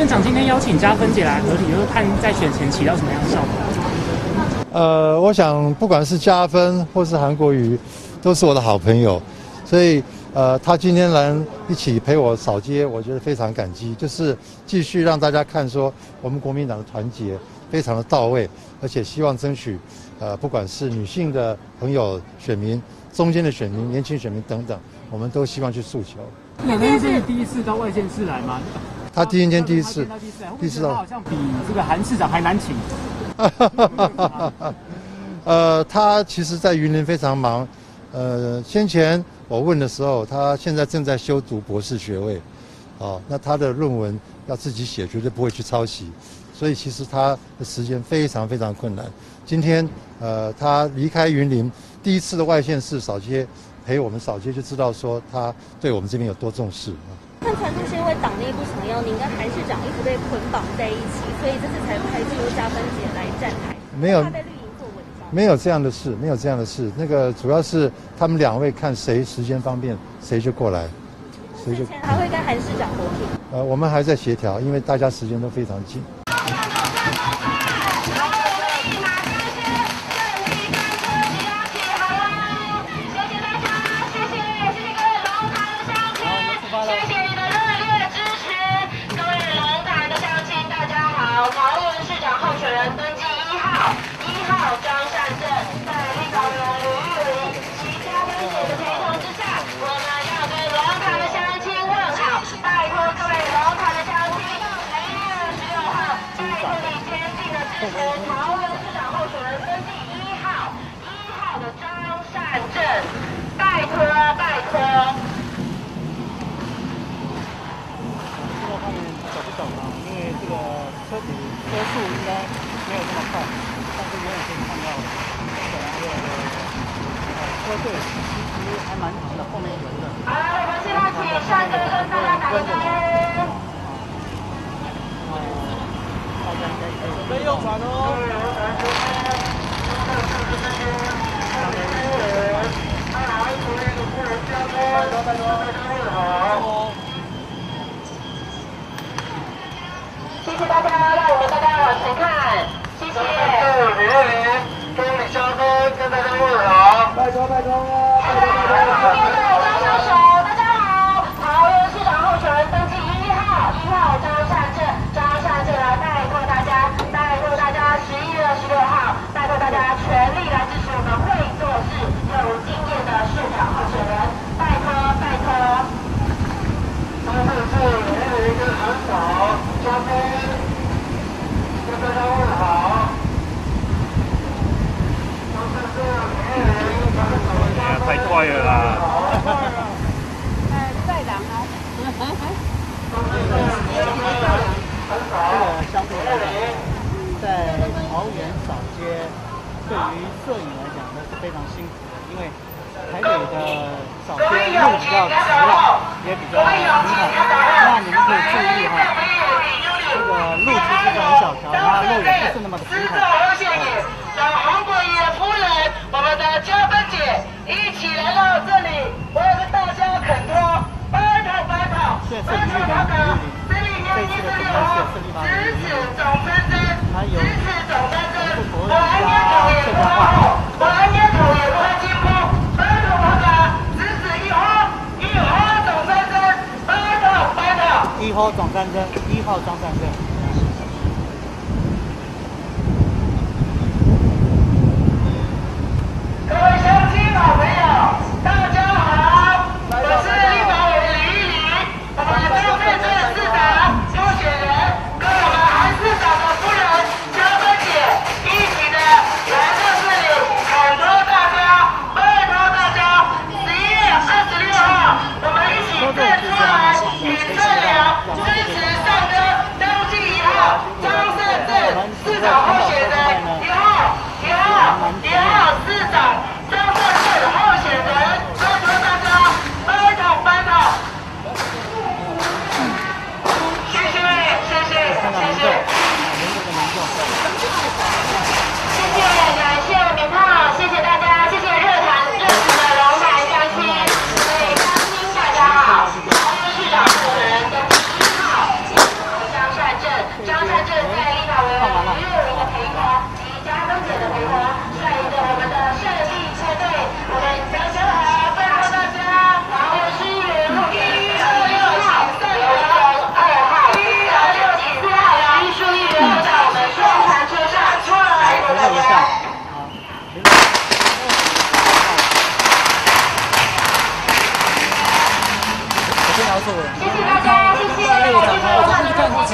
长今天邀请加分姐来合体，就是看在选前起到什么样的效果？ 我想不管是加分或是韩国瑜，都是我的好朋友，所以他今天来一起陪我扫街，我觉得非常感激，就是继续让大家看说我们国民党的团结非常的到位，而且希望争取不管是女性的朋友、选民、中间的选民、年轻选民等等，我们都希望去诉求。 那天是第一次到外县市来吗？ 他第一次到， 好像比这个韩市长还难请。 他其实在云林非常忙。先前我问的时候，他现在正在修读博士学位，那他的论文要自己写，绝对不会去抄袭，所以其实他的时间非常非常困难。今天他离开云林，第一次的外县市扫街，陪我们扫街，就知道说他对我们这边有多重视。 看传出是因为党内不想要您跟韩市长一直被捆绑在一起，所以这次才派出加分姐来站台。 没有。 他在绿营做文章。 没有这样的事，没有这样的事。那个主要是他们两位看谁时间方便，谁就过来，谁就。 还会跟韩市长合体。 我们还在协调，因为大家时间都非常紧。 桃园市长候选人登记1号的张善政，拜托拜托。 不知道他们走不走啊？因为这个车速应该没有这么快，但是永远可以看到本来的车队其实还蛮长的，后面有的。 好，我们现在请善政跟大家打个招呼。 准备右转哦。 谢谢大家，让我们大家往前看，谢谢。中里交通跟大家问好，拜托拜托。招手，大家好，桃园市长候选人登记1号张善政来拜托大家11月26号，拜托大家全力来支持我们会做事又有经验的市长候选人，拜托拜托。他们是云林跟韩嫂嘉宾，跟大家问好。 太快了啦！ 在党啊。 这个相对来讲，在桃园扫街，对于摄影来讲呢是非常辛苦的，因为台北的扫街路比较直了，也比较平坦。那你们可以注意哈，这个路其实是很小条，然后路也不是那么的平坦。 让韩国瑜夫人，我们的加分姐一起来到这里，我要跟大家恳托，拜托拜托，拜托拜托。这次的主要是设立吧，支持总纷争，支持总纷争，我安捏土也不会后，我安捏土也不会进步，拜托拜托，支持1号总纷争，拜托拜托。 1号总纷争，1号张善政。 各位乡亲老朋友，大家好，我是立法委员李玉玲，我们张善政市长候选人跟我们韩市长的夫人加分姐一起的来到这里，恳托大家，拜托大家，11月26号，我们一起站出来，挺善良，支持善哥登记1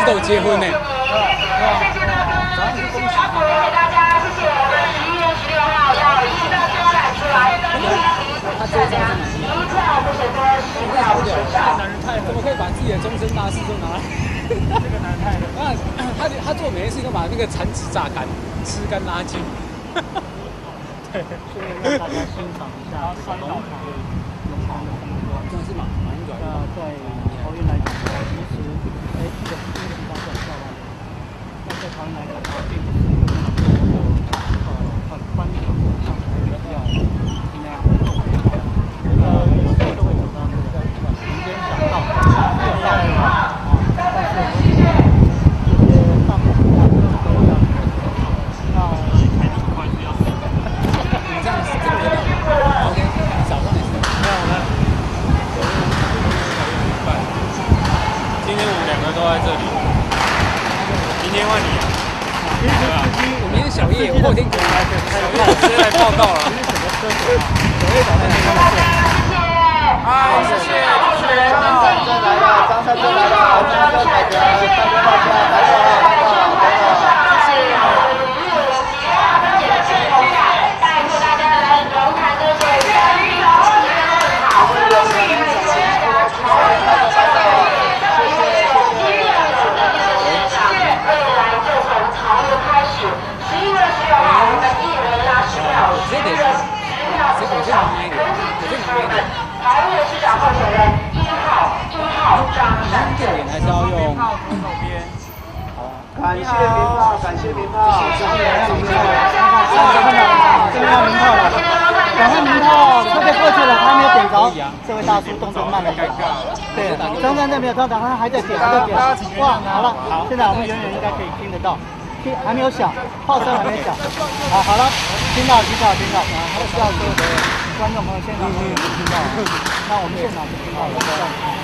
都有结婚呢。 谢谢大哥，谢谢要鼓励给大家，谢谢我们11月16号要印到标栏出来，大家一票不嫌多，10票不嫌少。 怎么可以把自己的终身大事都拿来？这个男太了。他做每件事情都把那个产纸榨干，吃干拉净。 对，顺便让大家欣赏一下农场的风光。 真的是蛮软的。 在桃园来讲的话，其实这个地方是很漂亮的。那在桃园来讲的话，并不是一个很宽敞，像台北一样那样的。有时候都会走到这个民间小道，热闹的啊，但是我们这些大部分都要。那这样是真的，OK， 少放点事。 没有了。今天我们2个都在这里，明天换你啊。 我明天小叶，我后天可能来小叶直接来报告了。小叶早上好，谢谢主持人张赛再来了，张赛再来了，张赛凯德，谢谢大家，来了，谢谢。带着大家来龙潭的水源旅游，好，我们是一位学长，未来就从桃园开始，11月16号我们一人拿10票，11月10票不嫌少，人气支持我们桃园市长候选人1号张善政。 还是要用。 感谢名炮，感谢名炮， 这边要名炮了，赶快名炮，特别过去了，他没有点着，这位大叔动作慢了一点。对，张三那边有，他还在点，哇，好了，现在我们远远应该可以听得到，还没有响，炮声还没响。好了，听到，还是要所有的观众朋友现场都有听到，那我们现场就听到了。